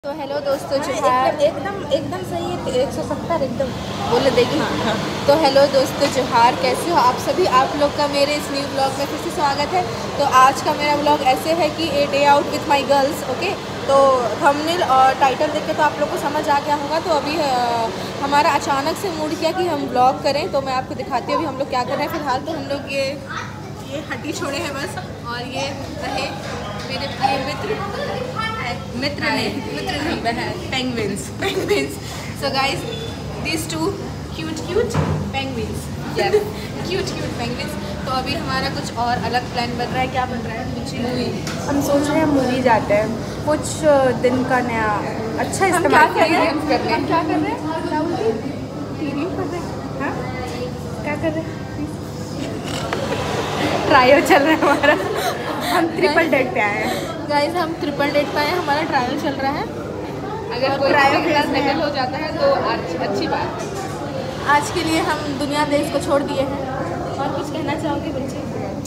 तो हेलो दोस्तों, जोहार। एकदम सही है। 170 एकदम बोले देगी। हाँ। तो हेलो दोस्तों, जोहार। कैसे हो आप सभी? आप लोग का मेरे इस न्यू ब्लॉग में फिर से स्वागत है। तो आज का मेरा ब्लॉग ऐसे है कि a day out with my girls. Okay, तो थंबनेल और टाइटल देख के तो आप लोग को समझ आ गया होगा। तो अभी हमारा अचानक से मूड किया कि हम ब्लॉग करें, तो मैं आपको दिखाती हूँ अभी हम लोग क्या कर रहे हैं। फिलहाल तो हम लोग ये हड्डी छोड़े हैं बस, और ये रहे मेरे प्रिय मित्र नहीं penguins. So guys, this two cute penguins, cute penguins. तो अभी हमारा कुछ और अलग प्लान बन रहा है। क्या बन रहा है? कुछ मूवी। हम सोच रहे हैं मूवी जाते हैं, कुछ दिन का नया अच्छा इस्तेमाल कर रहे हैं। हम क्या कर रहे हैं? हाँ? क्या कर रहे हैं? ट्रायल चल रहा है हमारा। हम ट्रिपल डेट पे आए हैं गाइस, हम ट्रिपल डेट पे आए हैं। हमारा ट्रायल चल रहा है। अगर कोई ट्रायल निकल हो जाता है तो अच्छी बात है। आज के लिए हम दुनिया देश को छोड़ दिए हैं। और कुछ कहना चाहोगे बच्चे?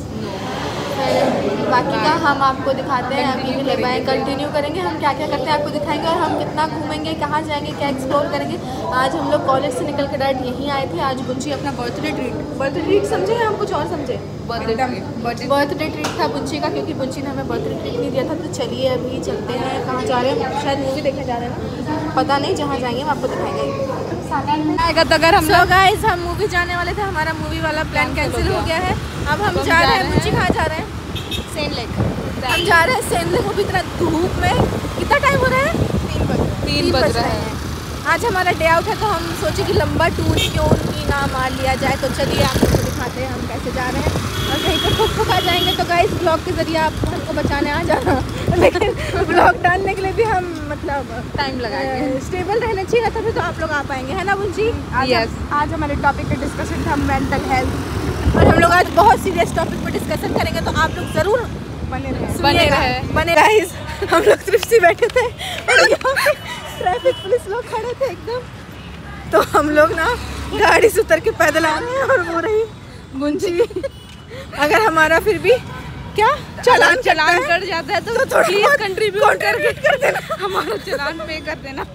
बाकी का हम आपको दिखाते हैं। अभी ले पाए कंटिन्यू करेंगे। हम क्या क्या करते हैं आपको दिखाएंगे, और हम कितना घूमेंगे, कहाँ जाएंगे, क्या एक्सप्लोर करेंगे। आज हम लोग कॉलेज से निकल के डायरेक्ट यहीं आए थे। आज बुच्ची अपना बर्थडे ट्रीट समझे या हम कुछ और समझे? बर्थडे ट्रीट था बुच्ची का, क्योंकि बुच्ची ने हमें बर्थडे ट्रीट नहीं दिया था। तो चलिए अभी चलते हैं। कहाँ जा रहे हैं? शायद मूवी देखने जा रहे हैं ना, पता नहीं। जहाँ जाएंगे हम आपको दिखाएंगे आएगा। तो अगर हम लोग गाइस, हम मूवी जाने वाले थे, हमारा मूवी वाला प्लान कैंसिल हो गया है। अब हम जा रहे हैं बुच्ची। कहाँ जा रहे हैं? सेन लेक। हम जा रहे हैं सेन लेक। वो भी इतना धूप में। कितना टाइम हो रहा है? 3 बज रहे हैं। आज हमारा डे आउट है, तो हम सोचे कि लंबा टूर क्यों ही ना मार लिया जाए। तो चलिए आपको दिखाते हैं हम कैसे जा रहे हैं, और कहीं पर ठुक आ जाएंगे तो गाइस ब्लॉग के जरिए आप हमको बचाने आ जाना। लेकिन ब्लॉग डालने के लिए भी हम मतलब टाइम लगाएंगे। स्टेबल रहना चाहिए, तभी तो आप लोग आ पाएंगे, है ना बुंजी? आज हमारे टॉपिक पे डिस्कशन था मेंटल हेल्थ, और हम लोग आज बहुत सीरियस टॉपिक पर डिस्कशन करेंगे। तो आप लोग ज़रूर बने रहे। गाइस, हम लोग तृप्ति बैठे थे और यहाँ पे ट्रैफिक पुलिस लोग खड़े थे एकदम। तो हम लोग ना गाड़ी से उतर के पैदल आ रहे हैं, और वो रही बुंजी। अगर हमारा फिर भी क्या चालान कट जाता है तो प्लीज कंट्रीब्यूट कर देना, हमारा चालान पे कर देना।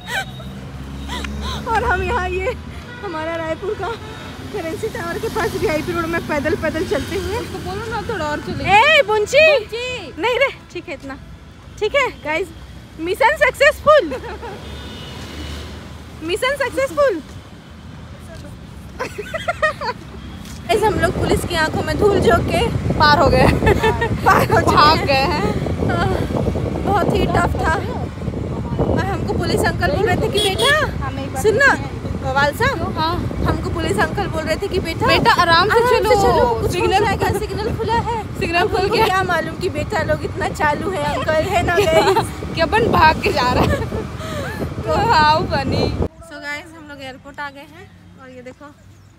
और हम यहाँ ये हमारा रायपुर का करेंसी टावर के पास VIP रोड में पैदल चलते हुए। उसको बोलो ना थोड़ा और चले। ए बुंची नहीं रे, ठीक है इतना ठीक है। Guys, mission successful. हम लोग पुलिस की आंखों में धूल झोंक के पार हो गए। भाग गए हैं। बहुत ही टफ था। और हमको पुलिस अंकल बोल रहे थे कि बेटा सुनना वालसा। हाँ, हमको पुलिस अंकल बोल रहे थे कि बेटा आराम से चलो, सिग्नल खुला है। सिग्नल खुल गया। क्या मालूम कि बेटा लोग इतना चालू है अंकल, है ना कि अपन भाग के जा रहे हैं। तो हाउ फनी। सो गाइस, हम लोग एयरपोर्ट आ गए हैं, और ये देखो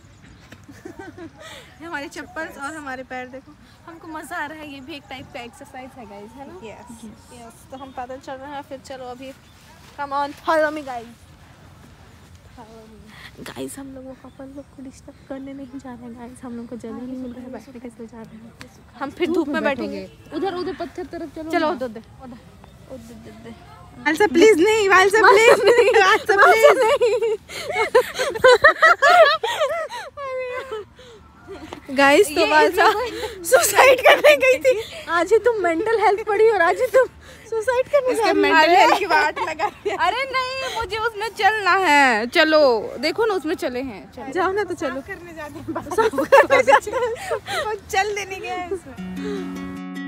हमारे चप्पल और हमारे पैर देखो। हमको मज़ा आ रहा है। ये भी एक टाइप का एक्सरसाइज है गाइस, है ना? यस। तो हम पैदल चल रहे हैं। फिर चलो अभी come on follow me guys. हम लोग वो कपल लोग को डिस्टर्ब करने नहीं जा रहे हैं गाइस। हम लोग को जगह नहीं मिल रहा है बैठने के, इसलिए जा रहे हैं। हम फिर धूप में बैठेंगे। उधर पत्थर तरफ चलो उधर वालसा प्लीज नहीं, वालसा प्लीज नहीं, वालसा प्लीज नहीं। गाइस, तो वालसा सुसाइड करने गई थी। आज ही तुम मेंटल हेल्थ पढ़ी और आज ही तुम सुसाइड करने जा रही हो। मेंटल हेल्थ की बात लगा। अरे नहीं, मुझे उसमें चलना है। चलो देखो ना, उसमें चले हैं। जाओ ना, तो चलो करने जाते हैं। चल देने गया है इसमें।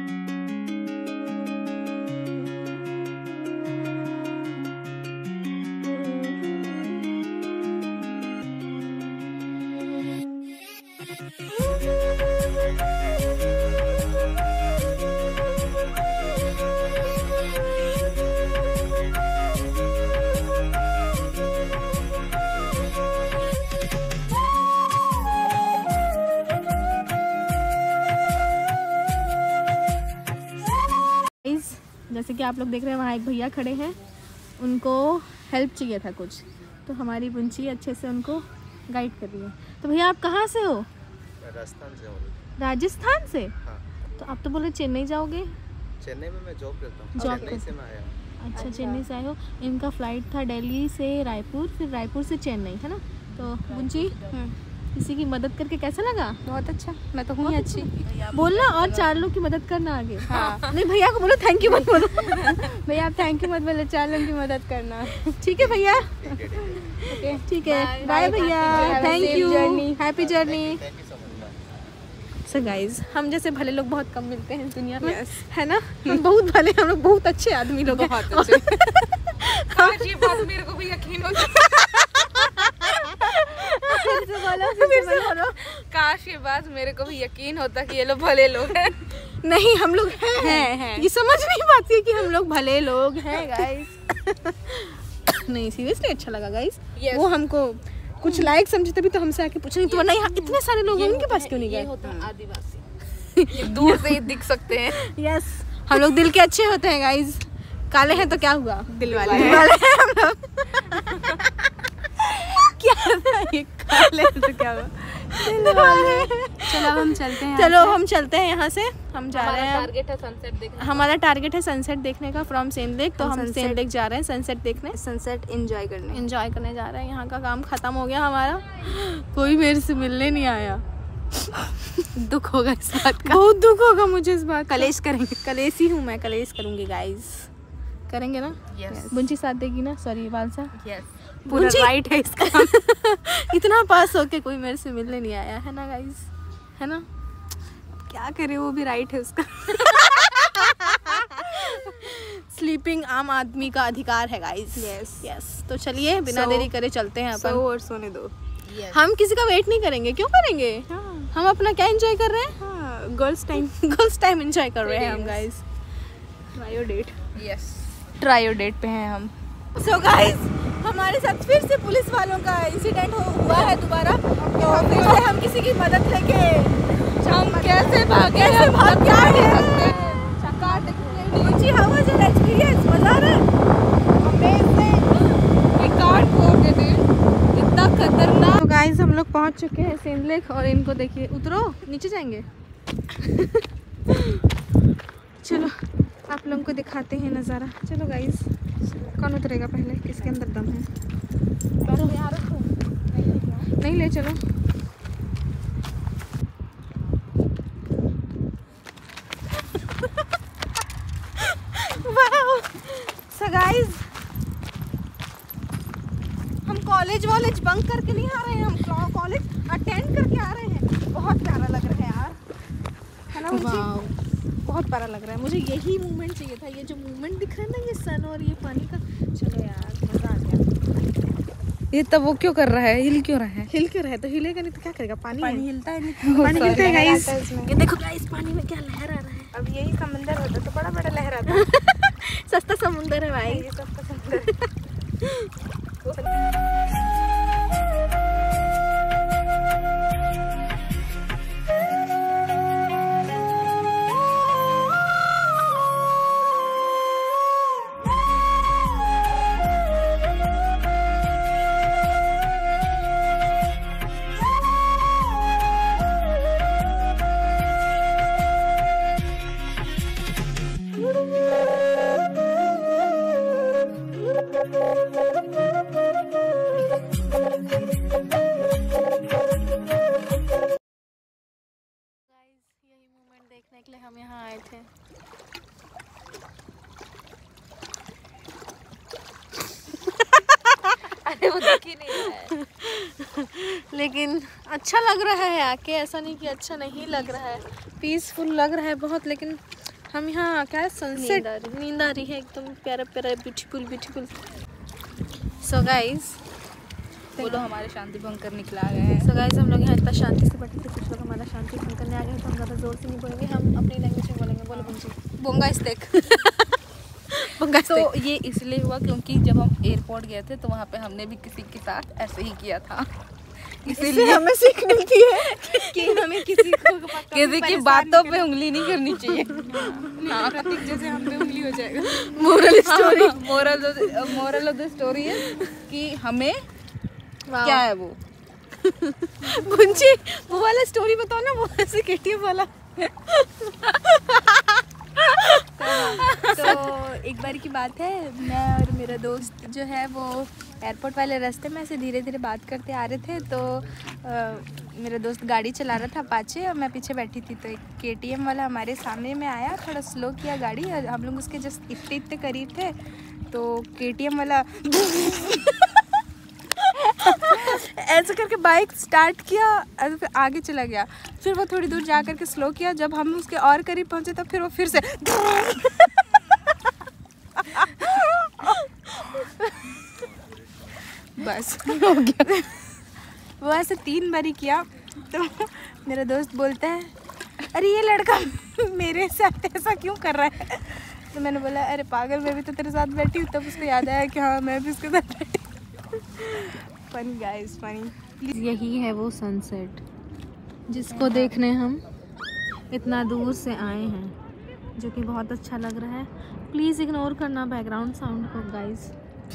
जैसे कि आप लोग देख रहे हैं, वहाँ एक भैया खड़े हैं, उनको हेल्प चाहिए था कुछ। तो हमारी बुंची अच्छे से उनको गाइड कर रही है। तो भैया आप कहाँ से हो? राजस्थान से हूँ। राजस्थान से? हाँ। तो आप तो बोले चेन्नई जाओगे। चेन्नई में मैं जॉब करता हूँ। चेन्नई से मैं आया। अच्छा चेन्नई से आए हो। इनका फ्लाइट था दिल्ली से रायपुर, फिर रायपुर से चेन्नई, है ना। तो गुंजी किसी की मदद करके कैसा लगा? बहुत अच्छा, मैं तो हूँ ही अच्छी। बोलना और 4 लोग की मदद करना आगे। हाँ। नहीं भैया को बोलो थैंक यू मत बोलो। भैया आप थैंक यू मत बोलो, 4 लोगों की मदद करना। ठीक है भैया, ओके ठीक है, बाय भैया, thank you, happy journey. So guys, हम जैसे भले लोग बहुत कम मिलते हैं इस दुनिया में, है ना। हम बहुत भले, हम लोग बहुत अच्छे आदमी लोग हैं। बहुत अच्छे। काश ये बात मेरे को भी यकीन हो जाए। काश ये बात मेरे को भी यकीन होता कि ये लोग भले लोग हैं। नहीं, हम लोग हैं। ये समझ नहीं पाती कि हम लोग भले लोग हैं गाइस। नहीं सीरियसली अच्छा लगा गाइस। वो हमको कुछ लाइक समझे तभी तो हमसे आके पूछे, तो नहीं इतने सारे लोग हैं, उनके पास क्यों नहीं गए? आदिवासी दूर से ही दिख सकते हैं। यस, हम लोग दिल के अच्छे होते हैं गाइस। काले हैं तो क्या हुआ, दिल वाले हैं हम लोग। क्या था ये, काले हैं तो क्या हुआ, दिल वाले। चलो हम चलते हैं। चलो हम चलते हैं यहाँ से। हम जा रहे हैं, टारगेट है सनसेट देखने। हमारा टारगेट है सनसेट देखने का फ्रॉम सेन लेक। तो हम सेन लेक जा रहे हैं सनसेट देखने, सनसेट एंजॉय करने जा रहे हैं। यहाँ का काम खत्म हो गया हमारा, कोई मेरे से मिलने नहीं आया। दुख होगा इस बात का, बहुत दुख होगा मुझे इस बात। कलेश करेंगे, कलेशी हूँ मैं, कलेश करूँगी गाइस। करेंगे ना? यस। बुंची साथ देगी ना? सॉरी वालसा। यस, पूरा राइट है इसका। इतना पास होके कोई मेरे से मिलने नहीं आया, है ना गाइस, है ना। क्या करे, वो भी राइट है उसका। स्लीपिंग आम आदमी का अधिकार है गाइस। यस। तो चलिए बिना देरी करे चलते हैं अपन। और सोने दो। हम किसी का वेट नहीं करेंगे, क्यों करेंगे? हम अपना क्या एंजॉय कर रहे हैं? गर्ल्स टाइम एंजॉय कर रहे हैं हम guys. Trio date. Yes, trio date पे हैं हम। सो गाइस, हमारे साथ फिर से पुलिस वालों का इंसिडेंट हुआ है दोबारा। तो फिर से हम किसी की मदद लेके हम कैसे भाग क्या है मुझे हाउ वाज योर एक्सपीरियंस? मजा आ रहा है? अमेजिंग। ये कार्ड खो गए थे, इतना खतरनाक। तो गाइस हम लोग पहुंच चुके हैं सेन लेक, और इनको देखिए। उतरो, नीचे जाएंगे। चलो आप लोगों को दिखाते हैं नज़ारा। चलो गाइस, कौन उतरेगा पहले, किसके अंदर दम है? तो नहीं ले चलो। So guys, हम कॉलेज बंक करके नहीं आ रहे हैं, हम कॉलेज अटेंड करके आ रहे हैं। बहुत प्यारा लग रहा है यार, है ना मुझे? बहुत प्यारा लग रहा है मुझे। यही मूवमेंट चाहिए था, ये जो मूवमेंट दिख रहा है ना, ये सन और ये पानी का। चलो यार मजा आ गया। ये तब वो क्यों कर रहा है, हिल क्यों रहा है? तो हिलेगा नहीं तो क्या करेगा? पानी हिलता है नहीं। पानी हिलता है गाइस। ये देखो गाइस, पानी में क्या लहर आ रहा है। अब यही समंदर होता तो बड़ा बड़ा लहर आता। सस्ता समुंदर है भाई, ये सस्ता समंदर है। देखने के लिए हम यहाँ आए थे। अरे वो दिख ही नहीं रहा है। लेकिन अच्छा लग रहा है आके, ऐसा नहीं कि अच्छा नहीं लग रहा है। पीसफुल लग रहा है बहुत। लेकिन हम यहाँ क्या है, सनसेट, नींद आ रही है एकदम प्यारा प्यारा, ब्यूटीफुल। सो गाइस, वो लोग हमारे शांति भंग कर निकला गए हैं। सो गाइस, हम लोग यहाँ इतना शांति से बैठे थे, कुछ लोग हमारा शांति भंग करने आ गए। तो हम ज़्यादा जोर से नहीं बोलेंगे, हम अपनी लैंग्वेज में बोलेंगे। बोलो बुंजी। बोंगा स्टेक। तो ये इसलिए हुआ क्योंकि जब हम एयरपोर्ट गए थे तो वहाँ पे हमने भी किसी के साथ ऐसे ही किया था। इसीलिए हमें सीख मिलती है कि हमें किसी की बातों पे उंगली नहीं करनी चाहिए। प्रतीक जैसे हम पे उंगली हो जाएगा। मोरल ऑफ द स्टोरी है कि हमें क्या है वो बुंची, वो वाला स्टोरी बताओ ना, वो ऐसे केटीएम वाला। तो एक बार की बात है, मैं और मेरा दोस्त जो है वो एयरपोर्ट वाले रास्ते में ऐसे धीरे धीरे बात करते आ रहे थे। तो मेरा दोस्त गाड़ी चला रहा था अपाचे और मैं पीछे बैठी थी। तो एक KTM वाला हमारे सामने में आया, थोड़ा स्लो किया गाड़ी और हम लोग उसके जस्ट इतने इतने करीब थे। तो KTM वाला ऐसे करके बाइक स्टार्ट किया और फिर आगे चला गया। फिर वो थोड़ी दूर जा करके स्लो किया। जब हम उसके और करीब पहुंचे तब फिर वो फिर से बस हो गया। वो ऐसे 3 बारी किया। तो मेरा दोस्त बोलता है, अरे ये लड़का मेरे साथ ऐसा क्यों कर रहा है? तो मैंने बोला, अरे पागल, मैं भी तो तेरे साथ बैठी हूँ। तब उसको याद आया कि हाँ मैं भी उसके साथ बैठी। Funny guys, funny. यही है वो सनसेट जिसको देखने हम इतना दूर से आए हैं, जो कि बहुत अच्छा लग रहा है। प्लीज़ इग्नोर करना बैकग्राउंड साउंड को गाइस।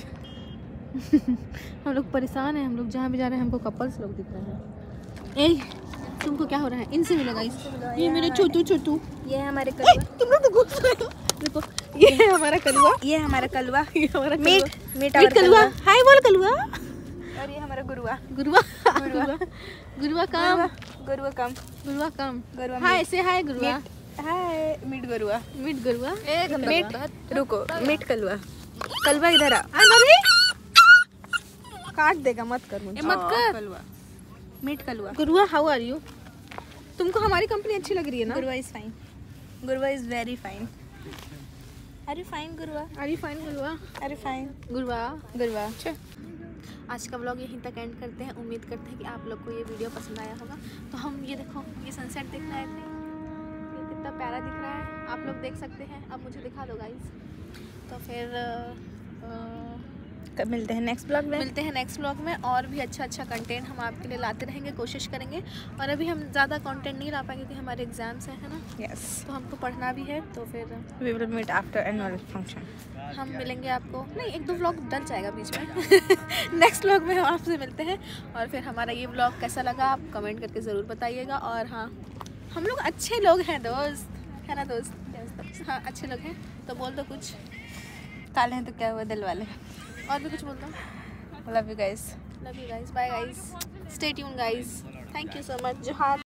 हम लोग परेशान हैं, हम लोग जहाँ भी जा रहे हैं हमको कपल्स लोग दिख रहे हैं। ए, तुमको क्या हो रहा है? इनसे मिलो गाइस। ये मेरे छोटू छोटू, ये है हमारे कलवा। तुम लोग तो घुस रहे हो। देखो ये है हमारा कलवा, ये है हमारा कलवा, ये हमारा meet meet meet Kalwa. Hi बोल कलवा। और ये हमारा गुरुआ। गुरुआ गुरुआ गुरुआ कम, गुरुआ कम, गुरुआ कम। गुरुआ हाय से hi Gurua. Hi meet Gurua. Meet Gurua. Meet, रुको, मीट कलवा। कलवा इधर आ। अरे काट देगा, मत कर मुझे। मत कर। Kalwa, meet Kalwa. Gurua, how are you? तुमको हमारी कंपनी अच्छी लग रही है ना? Gurua is fine, Gurua is very fine. Are you fine Gurua? Are you fine Gurua? Are you fine Gurua. Gurua? आज का व्लॉग यहीं तक एंड करते हैं। उम्मीद करते हैं कि आप लोग को ये वीडियो पसंद आया होगा। तो हम ये देखो, ये सनसेट दिख रहा है, ये कितना प्यारा दिख रहा है, आप लोग देख सकते हैं। अब मुझे दिखा दो गाइस। तो फिर कब मिलते हैं नेक्स्ट ब्लॉग में? मिलते हैं नेक्स्ट ब्लॉग में। और भी अच्छा अच्छा कंटेंट हम आपके लिए लाते रहेंगे, कोशिश करेंगे। और अभी हम ज़्यादा कंटेंट नहीं ला पाएंगे क्योंकि हमारे एग्जाम्स हैं, है ना? यस, तो हमको पढ़ना भी है। तो फिर we will meet after annual function. हम मिलेंगे आपको, नहीं 1-2 व्लॉग डल जाएगा बीच में। नेक्स्ट व्लॉग में हम आपसे मिलते हैं। और फिर हमारा ये व्लॉग कैसा लगा आप कमेंट करके ज़रूर बताइएगा। और हाँ, हम लोग अच्छे लोग हैं दोस्त, है ना दोस्त? हाँ अच्छे लोग हैं। तो बोल दो कुछ। काले हैं तो क्या हुआ, दिल वाले। और भी कुछ बोल दो। Love you guys. Love you guys, bye guys, stay tune guys, thank you so much. जोहार।